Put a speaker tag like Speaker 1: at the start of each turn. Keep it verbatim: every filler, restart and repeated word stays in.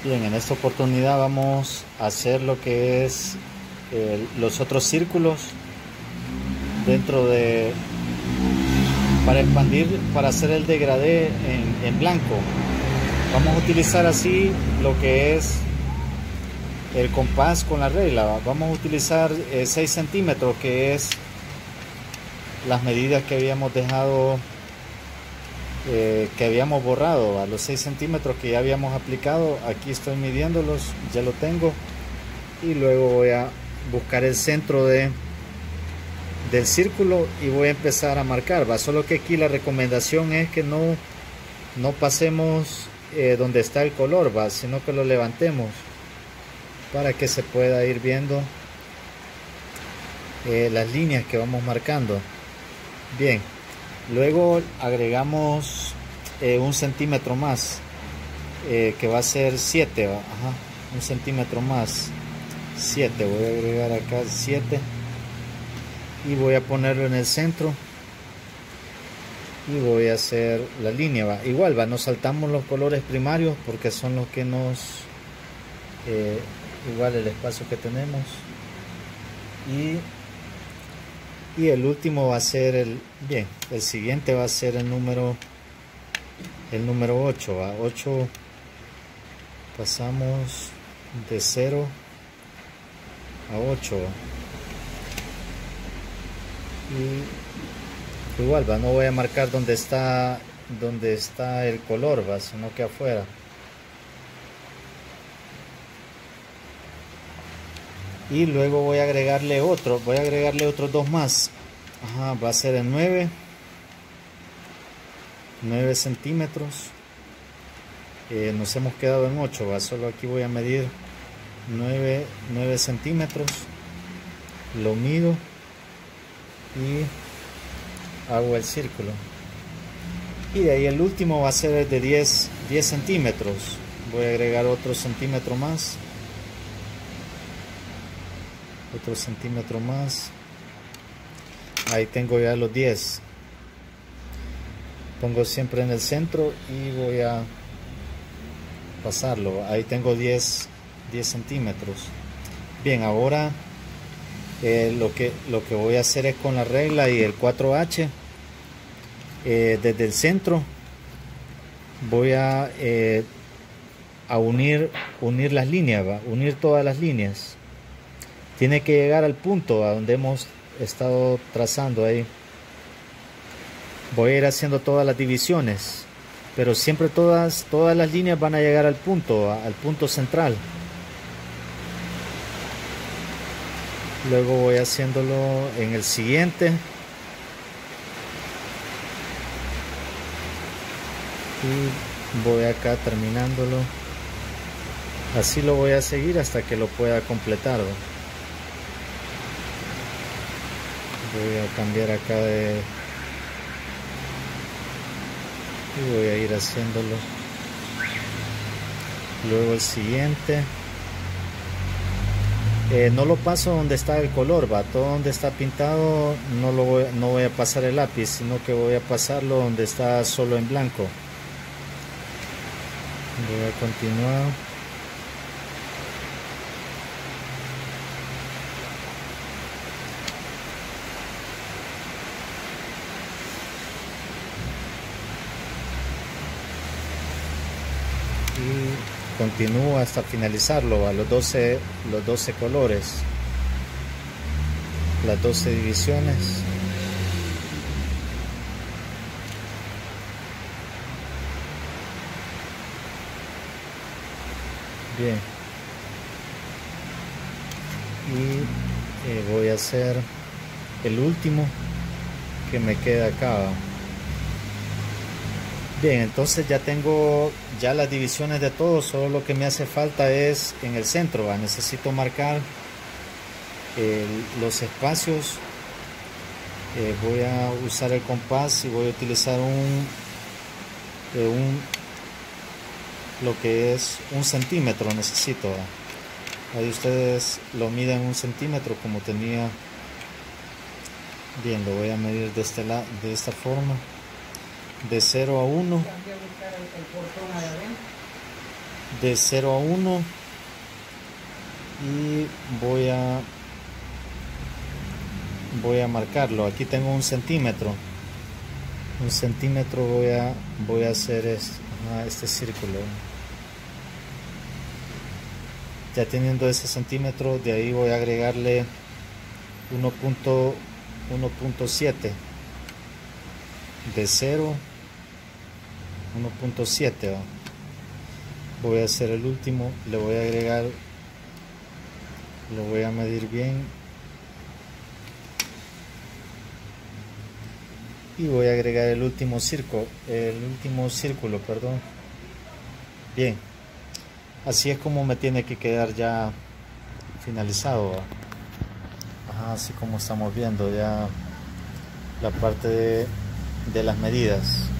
Speaker 1: Bien, en esta oportunidad vamos a hacer lo que es eh, los otros círculos dentro de, para expandir, para hacer el degradé en, en blanco. Vamos a utilizar así lo que es el compás con la regla. Vamos a utilizar eh, seis centímetros, que es las medidas que habíamos dejado, eh, que habíamos borrado, a los seis centímetros que ya habíamos aplicado. Aquí estoy midiéndolos, ya lo tengo, y luego voy a buscar el centro de del círculo y voy a empezar a marcar, va. Solo que aquí la recomendación es que no no pasemos eh, donde está el color, va, sino que lo levantemos para que se pueda ir viendo eh, las líneas que vamos marcando. Bien, luego agregamos eh, un centímetro más, eh, que va a ser siete, ¿va? Ajá, un centímetro más, siete. Voy a agregar acá siete y voy a ponerlo en el centro y voy a hacer la línea, ¿va? Igual, va, no saltamos los colores primarios porque son los que nos eh, igual el espacio que tenemos, y y el último va a ser el bien el siguiente va a ser el número el número ocho, ¿va? ocho. Pasamos de cero a ocho, ¿va? Y igual, va, no voy a marcar donde está donde está el color, va, sino que afuera. Y luego voy a agregarle otro, voy a agregarle otros dos más. Ajá, va a ser el nueve centímetros. Eh, nos hemos quedado en ocho, va, solo aquí voy a medir nueve centímetros, lo mido y hago el círculo. Y de ahí el último va a ser el de diez centímetros. Voy a agregar otro centímetro más, otro centímetro más. Ahí tengo ya los diez. Pongo siempre en el centro y voy a pasarlo. Ahí tengo diez centímetros. Bien, ahora eh, lo que lo que voy a hacer es con la regla y el cuatro H, eh, desde el centro voy a eh, a unir unir las líneas, ¿va? Unir todas las líneas. Tiene que llegar al punto a donde hemos estado trazando ahí. Voy a ir haciendo todas las divisiones, pero siempre todas todas las líneas van a llegar al punto, al punto central. Luego voy haciéndolo en el siguiente. Y voy acá terminándolo. Así lo voy a seguir hasta que lo pueda completar. Voy a cambiar acá de... y voy a ir haciéndolo. Luego el siguiente. Eh, no lo paso donde está el color, va. Todo donde está pintado no lo voy, no voy a pasar el lápiz, sino que voy a pasarlo donde está solo en blanco. Voy a continuar. Y continúo hasta finalizarlo, a los doce, los doce colores, las doce divisiones. Bien, y eh, voy a hacer el último que me queda acá. Bien, entonces ya tengo ya las divisiones de todo, solo lo que me hace falta es en el centro, ¿va? Necesito marcar el, los espacios. Eh, voy a usar el compás y voy a utilizar un, eh, un lo que es un centímetro necesito, ¿va? Ahí ustedes lo miden un centímetro como tenía. Bien, lo voy a medir de, este lado, de esta forma. De cero a uno. de cero a uno y voy a voy a marcarlo. Aquí tengo un centímetro un centímetro voy a voy a hacer este, este círculo. Ya teniendo ese centímetro, de ahí voy a agregarle uno punto siete de cero, uno punto siete. Voy a hacer el último, le voy a agregar, lo voy a medir bien y voy a agregar el último círculo, el último círculo, perdón. Bien, así es como me tiene que quedar ya finalizado. Ajá, así como estamos viendo ya la parte de, de las medidas.